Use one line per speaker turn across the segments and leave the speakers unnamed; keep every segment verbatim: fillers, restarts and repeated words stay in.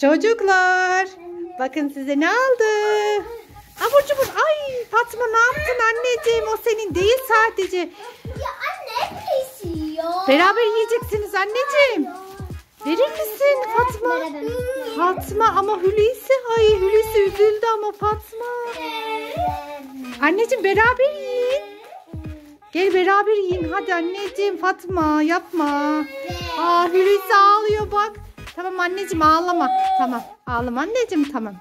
Çocuklar, bakın size ne aldı. Abur cubur. Ay Fatma, ne yaptın anneciğim? O senin değil sadece.
Ya anne birisi ya.
Beraber yiyeceksiniz anneciğim. Verir misin Fatma? Fatma ama Hulusi. Ay Hulusi üzüldü ama Fatma. Anneciğim beraber yiyin. Gel beraber yiyin. Hadi anneciğim, Fatma yapma. Aa Hulusi ağlıyor bak. Tamam anneciğim ağlama. Tamam ağlama anneciğim, tamam.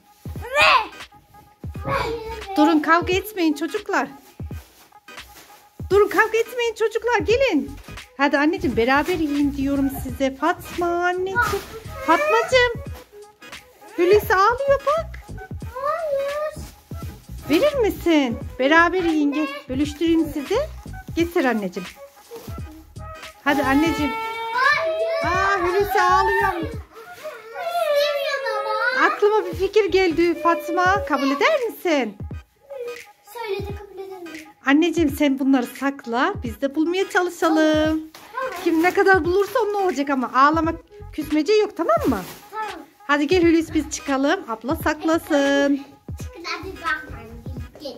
Durun, kavga etmeyin çocuklar. Durun, kavga etmeyin çocuklar, gelin. Hadi anneciğim beraber yiyin diyorum size. Fatma anneciğim. Fatmacığım. Hulusi ağlıyor bak.
Hayır.
Verir misin? Beraber yiyin, gel. Bölüştüreyim size. Getir anneciğim. Hadi anneciğim.
Hayır.
Aa Hulusi ağlıyor.
İstemiyorum ama.
Aklıma bir fikir geldi Fatma. Kabul eder misin?
Söyle de kabul ederim.
Anneciğim sen bunları sakla. Biz de bulmaya çalışalım. Kim ne kadar bulursa onun olacak ama ağlamak, küsmece yok, tamam mı?
Tamam.
Hadi gel Hulusi, biz çıkalım. Abla saklasın.
Çıkın hadi bakma. Gel.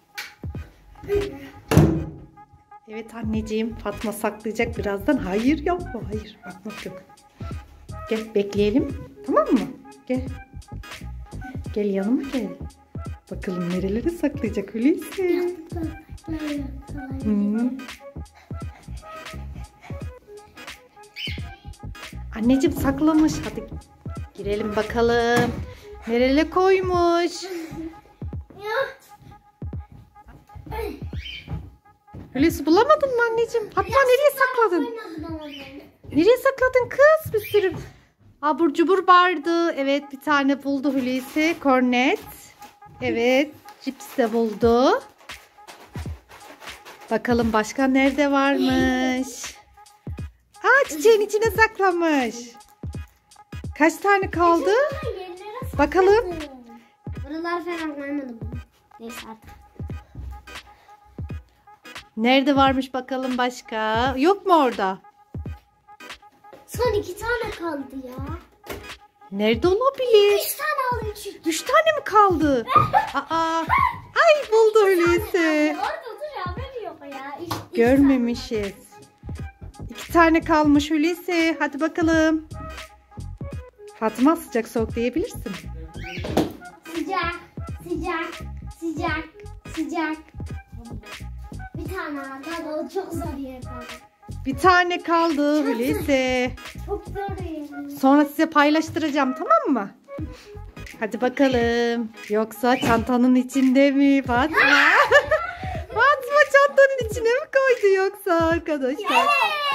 Evet anneciğim, Fatma saklayacak birazdan. Hayır yapma, hayır bakmak yok. Gel bekleyelim, tamam mı? Gel. Gel yanıma gel. Bakalım nerelere saklayacak Hulusi. Hmm. Anneciğim saklamış. Hadi girelim bakalım. Nereye koymuş? Hulusi bulamadın mı anneciğim? Fatma nereye sakladın? Nereye sakladın kız? Bir sürü abur cubur vardı. Evet, bir tane buldu Hulusi. Kornet. Evet, cips de buldu. Bakalım başka nerede varmış? Aa, çiçeğin içine saklamış. Kaç tane kaldı? Bakalım.
Buralar falan koymadım. Neyse artık. Nerede varmış bakalım başka? Yok mu orada? Son iki tane kaldı ya.
Nerede olabilir?
Üç tane aldım çünkü.
Üç tane mi kaldı? Aa, ay buldu Hulusi.
Orada dur ya, ben yok ya. Üç, üç
Görmemişiz. İki tane kalmış Hulusi. Hadi bakalım. Fatma sıcak soğuk diyebilirsin.
tane. Sıcak, sıcak, sıcak, sıcak. Bir tane daha da çok zor yer kaldı.
Bir tane kaldı Hulusi.
Çok zor yer.
Sonra size paylaştıracağım, tamam mı? Hadi bakalım. Yoksa çantanın içinde mi Fatma? Fatma çantanın içine mi koydu yoksa arkadaşlar?
Ya.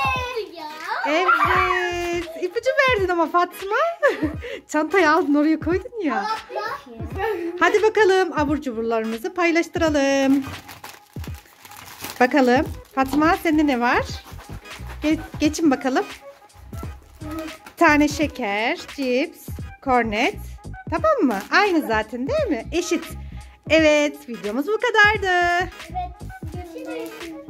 Evet. İpucu verdin ama Fatma. Çantayı aldın oraya koydun ya. Hadi bakalım abur cuburlarımızı paylaştıralım. Bakalım. Fatma sende ne var? Ge geçin bakalım. Bir tane şeker, cips, kornet. Tamam mı? Aynı zaten değil mi? Eşit. Evet, videomuz bu kadardı.
Evet. Görüşürüz.